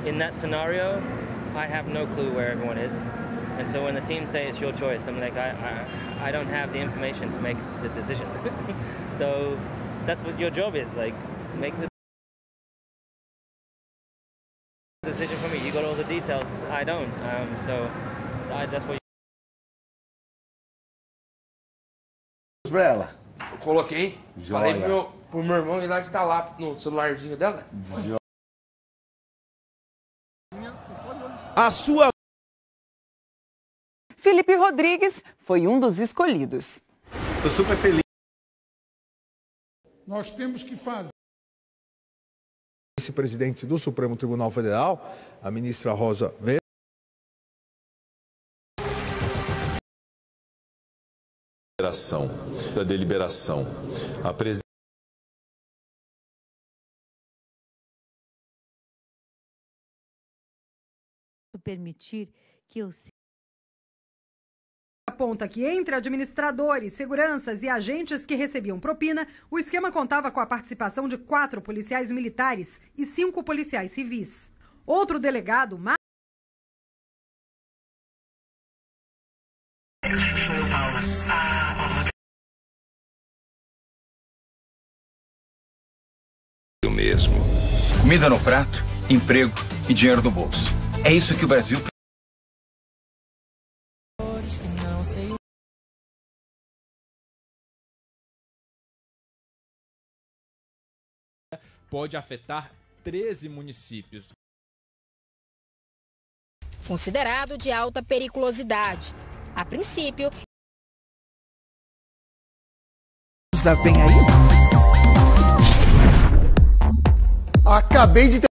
in that scenario, I have no clue where everyone is. And so when the team say it's your choice, I'm like, I don't have the information to make the decision. So that's what your job is, like, make the decision for me. You got all the details, I don't. So that's what pra ela. Eu coloquei, Joia. falei pro meu irmão ir lá instalar no celularzinho dela. A sua Felipe Rodrigues foi um dos escolhidos. Tô super feliz. Nós temos que fazer. Vice-presidente do Supremo Tribunal Federal, a ministra Rosa Weber. Da deliberação. A presidente permitir que eu aponta que entre administradores, seguranças e agentes que recebiam propina, o esquema contava com a participação de 4 policiais militares e 5 policiais civis. Outro delegado, Eu mesmo. Comida no prato, emprego e dinheiro no bolso. É isso que o Brasil pode afetar 13 municípios. Considerado de alta periculosidade. A princípio, vem aí. Acabei de ter...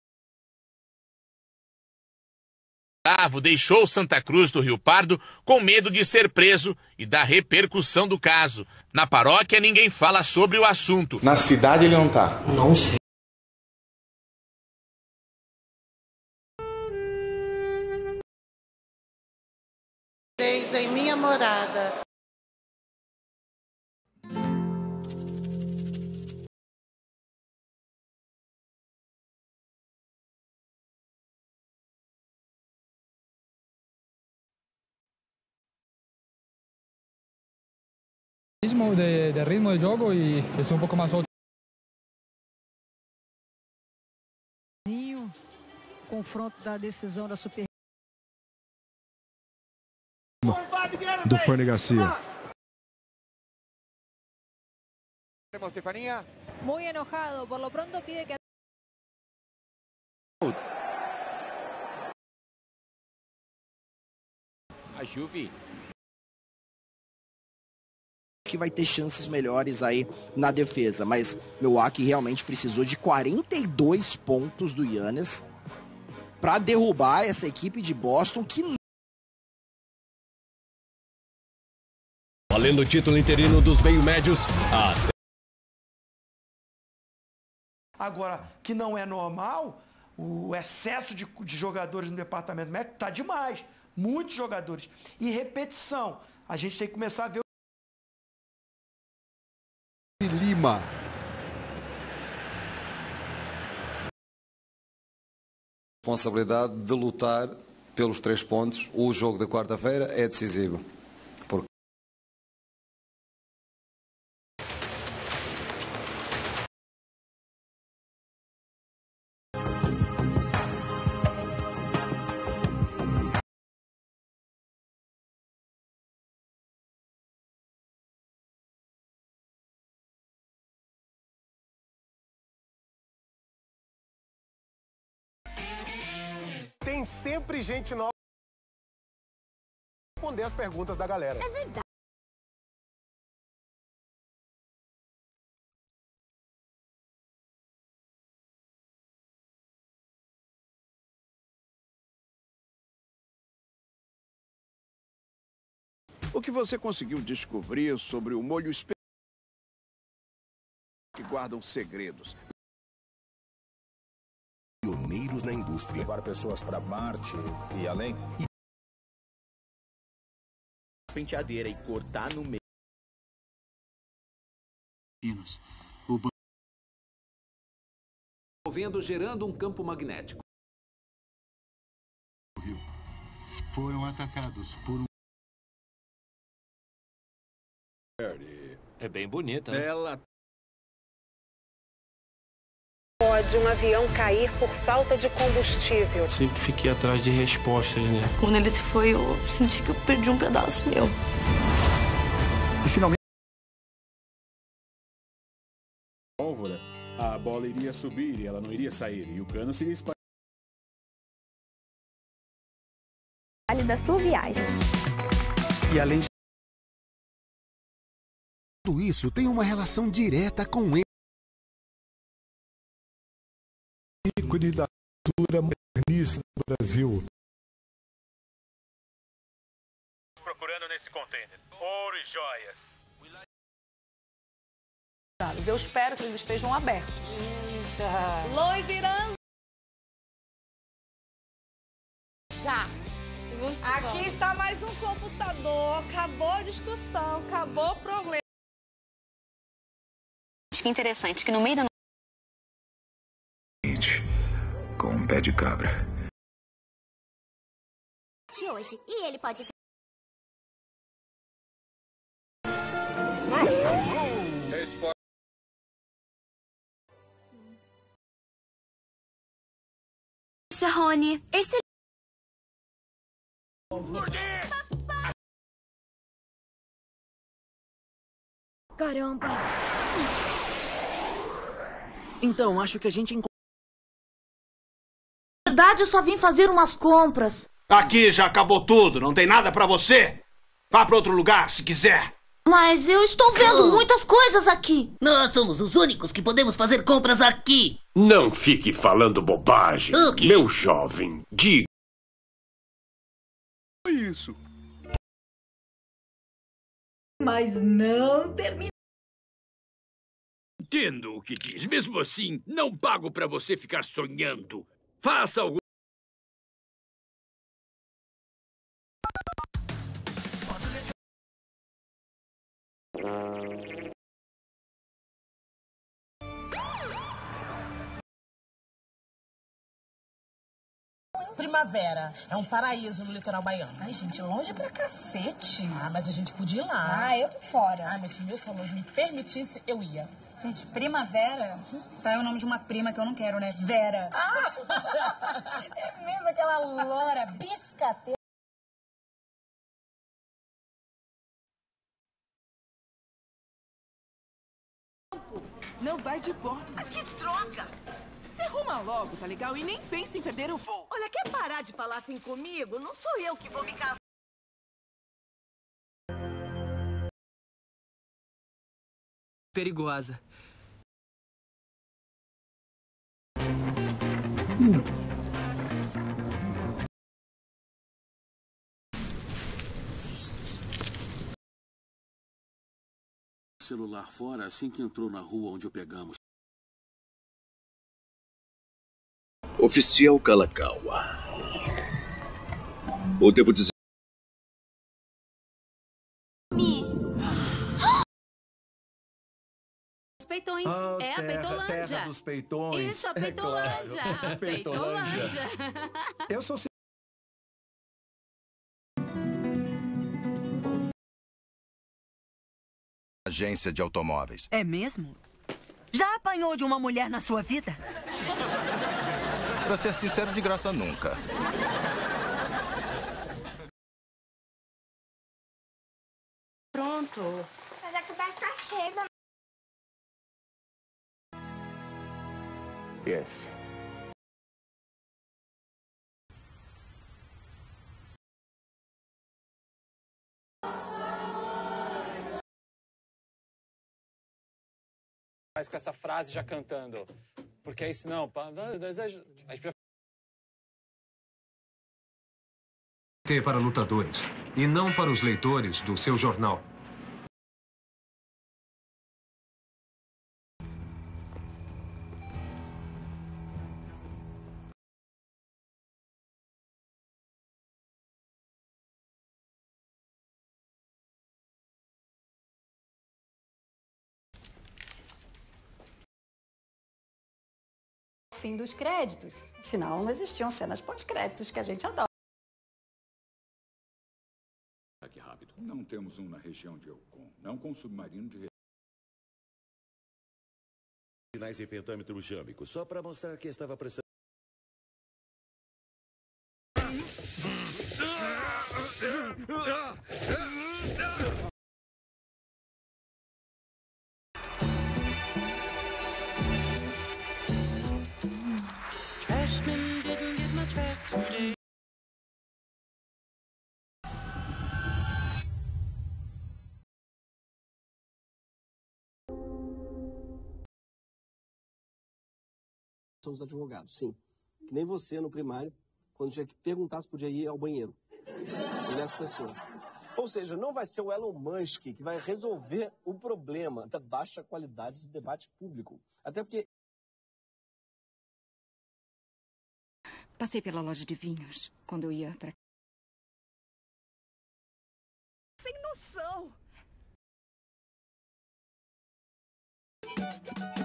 Gustavo deixou Santa Cruz do Rio Pardo com medo de ser preso e da repercussão do caso. Na paróquia, ninguém fala sobre o assunto. Na cidade ele não tá? Não sei. em minha morada. De ritmo de jogo e ser um pouco mais alto. Confronto da decisão da Super do Fernando Garcia. Muy enojado, por lo pronto pide que A Juve que vai ter chances melhores aí na defesa, mas Milwaukee realmente precisou de 42 pontos do Giannis para derrubar essa equipe de Boston que valendo o título interino dos meio-médios. Agora, que não é normal, o excesso de jogadores no departamento médico tá demais. Muitos jogadores. E repetição. A gente tem que começar a ver Lima. Responsabilidade de lutar pelos 3 pontos. O jogo da quarta-feira é decisivo. Tem sempre gente nova para responder as perguntas da galera. É verdade. O que você conseguiu descobrir sobre o molho especial que guardam segredos? Pioneiros na indústria. Levar pessoas para Marte e além. Penteadeira e cortar no meio. Movendo, gerando um campo magnético. foram atacados por um... É bem bonita, né? Ela... Pode um avião cair por falta de combustível. Sempre fiquei atrás de respostas, né? Quando ele se foi, eu senti que eu perdi um pedaço meu. E finalmente... Pólvora, a bola iria subir e ela não iria sair. E o cano seria espalhado. Da sua viagem. E além de tudo isso, tem uma relação direta com ele. Ícone da cultura modernista do Brasil. Procurando nesse container ouro e joias. Eu espero que eles estejam abertos. Luiz Irã. Já. Aqui está mais um computador. Acabou a discussão, acabou o problema. Acho que é interessante que no meio da com um pé de cabra. de hoje e ele pode ser. Rony, esse caramba. Então, acho que a gente encontrou. Na verdade, eu só vim fazer umas compras. Aqui já acabou tudo, não tem nada pra você. Vá pra outro lugar, se quiser. Mas eu estou vendo muitas coisas aqui. Nós somos os únicos que podemos fazer compras aqui. Não fique falando bobagem, meu jovem. Diga. Isso. Mas não termina. Entendo o que diz. Mesmo assim, não pago pra você ficar sonhando. Faça algum... Primavera. É um paraíso no litoral baiano. Ai, gente, longe pra cacete. Ah, mas a gente podia ir lá. Ah, eu tô fora. Ah, mas se meus famosos me permitissem, eu ia. Gente, Primavera? Tá, é o nome de uma prima que eu não quero, né? Vera. Ah! É mesmo aquela loura biscateira. Não vai de porta. Que droga! Se arruma logo, tá legal? E nem pense em perder o voo. Olha, quer parar de falar assim comigo? Não sou eu que vou ficar... Perigosa. Celular fora assim que entrou na rua onde o pegamos. Oficial Kalakaua. Ou devo dizer... Peitões. É a Peitolândia. Terra dos peitões. Isso, a Peitolândia. Claro. Peitolândia. Eu sou... Agência de automóveis. É mesmo? Já apanhou de uma mulher na sua vida? Pra ser sincero, de graça nunca. Pronto. Mas a conversa tá cheia. Yes. Mas com essa frase já cantando. Porque aí senão... A gente para lutadores e não para os leitores do seu jornal. Fim dos créditos. Afinal, não existiam cenas pós-créditos que a gente adora. Não temos um na região de Yukon, não com submarino de... Sinais em pentâmetro jâmico, só para mostrar que estava prestando... Trashman didn't get much rest today. São os advogados, sim. Que nem você no primário, quando tinha que perguntar se podia ir ao banheiro. Ele é essa pessoa. Ou seja, não vai ser o Elon Musk que vai resolver o problema da baixa qualidade do debate público. Até porque... Passei pela loja de vinhos quando eu ia pra... Sem noção!